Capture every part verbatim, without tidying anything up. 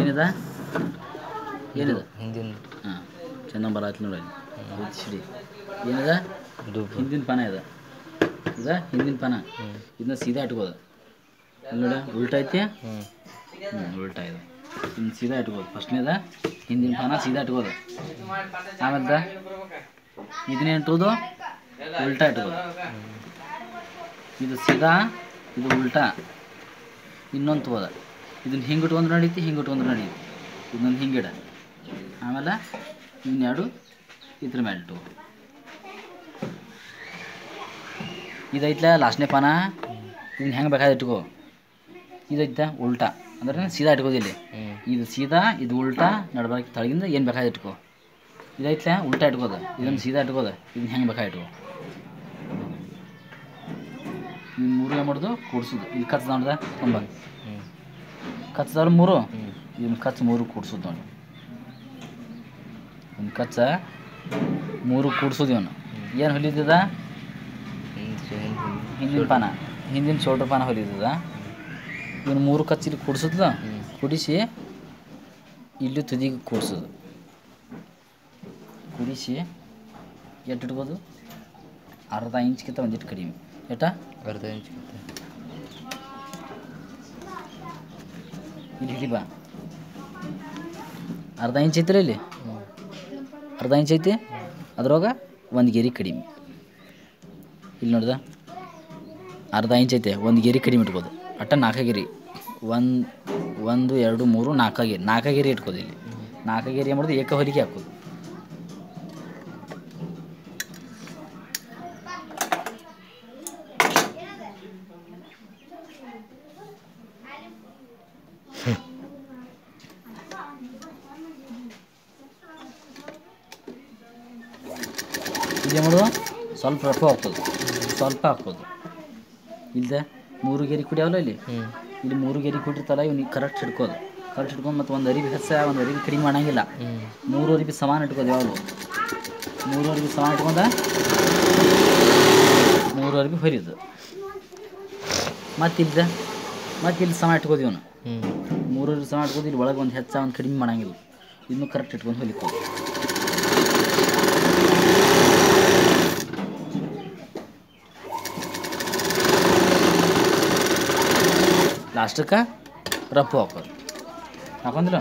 ಏನಿದೆ ಏನಿದೆ ಹಿಂದಿನ ಹಾಂ ಚೆಂದ ಬರತ್ಲಿ ನೋಡಿ ಸಿಡಿ ಏನಿದೆ ಹಿಂದಿನ ಪಾನ ಇದೆ ಇದೆ ಹಿಂದಿನ ಪಾನ ಇದನ್ನ ಸೀದಾ ಇಟ್ಕೋದು ನೋಡಿ ಉಲ್ಟಾ ಐತಿ ಹ್ಞೂ ಉಲ್ಟಾ ಇದೆ ಇನ್ನು ಸೀದಾ ಇಟ್ಕೋದು ಫಸ್ಟ್ನೇದ ಹಿಂದಿನ ಪಾನ ಸೀದಾ ಇಟ್ಕೋದು ಆಮೇಲೆ ಇದನ್ನ ಇಟ್ಟುವುದು ಉಲ್ಟಾ ಇಟ್ಕೋದು ಇದು ಸೀದಾ ಇದು ಉಲ್ಟಾ ಇನ್ನೊಂದು ತಗೋದ ಇದನ್ನು ಹಿಂಗೆ ಇಟ್ಕೊಂಡ್ರೆ ನಡೀತಿ ಹಿಂಗೆ ಇಟ್ಕೊಂಡ್ರೆ ನಡೀತಿ ಇದನ್ನೊಂದು ಹಿಂಗೆ ಇಡ ಆಮೇಲೆ ಇನ್ನೆರಡು ಇದ್ರ ಮೇಲೆ ಇಟ್ಟು ಇದೈತ್ಲ ಲಾಸ್ಟ್ನೇ ಪಾನ ಇದನ್ನ ಹೆಂಗೆ ಬೇಕಾದ್ರೆ ಇಟ್ಕೋ ಇದೈತೆ ಉಲ್ಟಾ ಅಂದ್ರೆ ಸೀದಾ ಇಟ್ಕೋದಿಲ್ಲ ಇದು ಸೀದಾ ಇದು ಉಲ್ಟಾ ನಡ್ಬಾರ್ದು ತಳಗಿಂದ ಏನು ಬೇಕಾದ್ರೆ ಇಟ್ಕೋ ಇದೈತ್ಲ ಉಲ್ಟಾ ಇಟ್ಕೋದು ಇದನ್ನು ಸೀದಾ ಇಟ್ಕೋದು ಇದನ್ನ ಹೆಂಗೆ ಬೇಕಾದ್ರೆ ಇಟ್ಕೋ ಇನ್ನು ಮೂರು ಏನು ಮಾಡೋದು ಕೂಡ್ಸೋದು ಇಲ್ಲಿ ಕಚ್ಚ ನೋಡ್ದ ತುಂಬ ಕಚ್ಚದವ್ರು ಮೂರು ಇದನ್ನು ಕಚ್ಚ ಮೂರು ಕೂಡ್ಸೋದು ನೋಡಿ ಇನ್ನು ಕಚ್ಚ ಮೂರು ಕೂಡ್ಸೋದು ಇವನು ಏನು ಹೊಲಿತದ ಹಿಂದಿನ ಪಾನ ಹಿಂದಿನ ಶೋಲ್ಡರ್ ಪಾನ ಹೊಲಿತದ ಇವನು ಮೂರು ಕಚ್ಚಿಲಿ ಕೂಡ್ಸೋದು ಕುಡಿಸಿ ಇಲ್ಲಿ ತುದಿಗೆ ಕೂಡ್ಸೋದು ಕುಡಿಸಿ ಎಷ್ಟು ಇಟ್ಬೋದು ಅರ್ಧ ಇಂಚ್ಗಿಂತ ಒಂದಿಟ್ಟು ಕಡಿಮೆ ಏಟಾ ಅರ್ಧ ಇಂಚ್ ಇಲ್ಲಿ ಹಿಡಿ ಬಾ ಅರ್ಧ ಇಂಚ್ ಐತಿರ ಇಲ್ಲಿ ಅರ್ಧ ಇಂಚ್ ಐತಿ ಅದ್ರೊಳಗೆ ಒಂದು ಗೆರೆ ಕಡಿಮೆ ಇಲ್ಲಿ ನೋಡ್ದ ಅರ್ಧ ಇಂಚ್ ಐತೆ ಒಂದು ಗೆರೆ ಕಡಿಮೆ ಇಟ್ಕೋದು ಅಟ್ಟ ನಾಲ್ಕು ಗೆರೆ ಒಂದು ಒಂದು ಎರಡು ಮೂರು ನಾಲ್ಕು ಗೆರೆ ನಾಲ್ಕು ಗೆರೆ ಇಟ್ಕೋದು ಇಲ್ಲಿ ನಾಲ್ಕು ಗೆರೆ ಏನು ಮಾಡೋದು ಏಕ ಹೊಲಿಗೆ ಹಾಕೋದು ಇದೇ ಮಾಡೋದು ಸ್ವಲ್ಪ ರಫ ಹಾಕೋದು ಸ್ವಲ್ಪ ಹಾಕೋದು ಇಲ್ಲದೆ ಮೂರು ಗೆರೆ ಕುಡಿಯವಲ್ಲ ಇಲ್ಲಿ ಇಲ್ಲಿ ಮೂರು ಗೆರೆ ಕುಡಿರ್ತಲ್ಲ ಇವ್ನಿಗೆ ಕರೆಕ್ಟ್ ಹಿಡ್ಕೋದು ಕರೆಕ್ಟ್ ಹಿಡ್ಕೊಂಡು ಮತ್ತು ಒಂದು ಅರಿವಿ ಹೆಚ್ಚ ಒಂದು ಅರಿವಿ ಕಡಿಮೆ ಮಾಡಂಗಿಲ್ಲ ಮೂರು ಅರಿವಿ ಸಮಾನ ಇಟ್ಕೋದು ಯಾವಾಗಲೂ ಮೂರು ಅರಿವಿ ಸಮಾನ ಇಟ್ಕೊಂಡ ಮೂರು ಅರಿವಿ ಹೊರಿಯೋದು ಮತ್ತು ಇಲ್ದೆ ಮತ್ತು ಇಲ್ಲಿ ಸಮ ಇಟ್ಕೋದು ಇವನು ಮೂರು ಅರಿವಿ ಸಮ ಇಟ್ಕೋದು ಇಲ್ಲಿ ಒಳಗೆ ಒಂದು ಹೆಚ್ಚ ಒಂದು ಕಡಿಮೆ ಮಾಡಂಗಿಲ್ಲ ಇದನ್ನು ಕರೆಕ್ಟ್ ಇಟ್ಕೊಂಡು ಹೊಲಿಕೋದು ಲಾಸ್ಟಕ್ಕೆ ರಫು ಹಾಕೋದು ಹಾಕೊಂದಿಲ್ಲ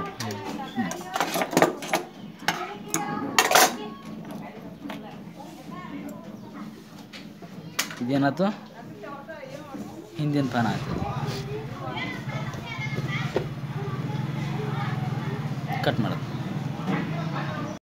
ಇದೇನಾಯ್ತು ಹಿಂದಿನ ಪಾನ ಆಯ್ತು ಕಟ್ ಮಾಡೋದು